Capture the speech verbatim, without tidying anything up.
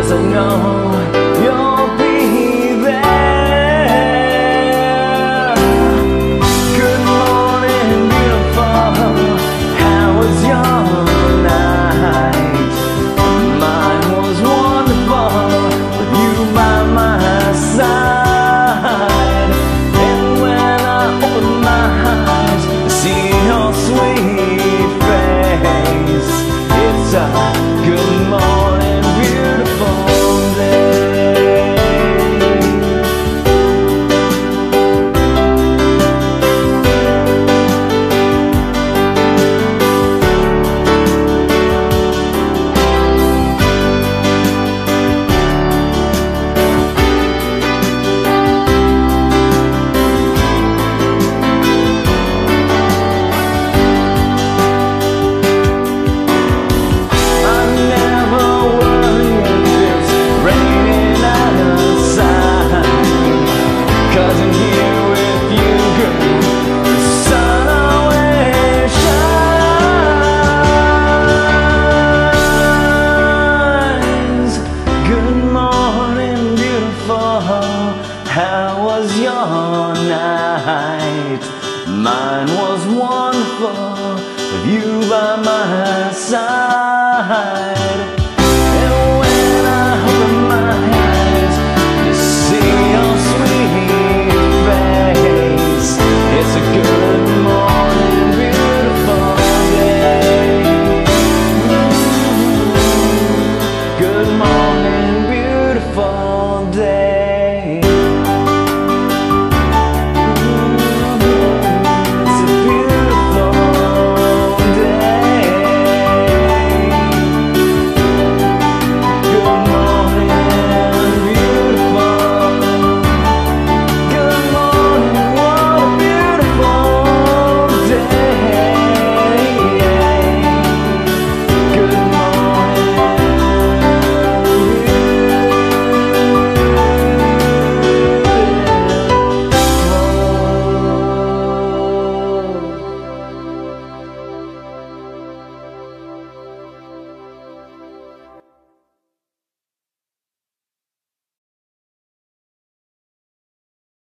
'cause I know you'll be there. Good morning, beautiful. How was your night? Mine was wonderful with you by my side. And when I open my eyes, I see your sweet face. It's a good morning, beautiful day. How was your night? Mine was wonderful with you by my side.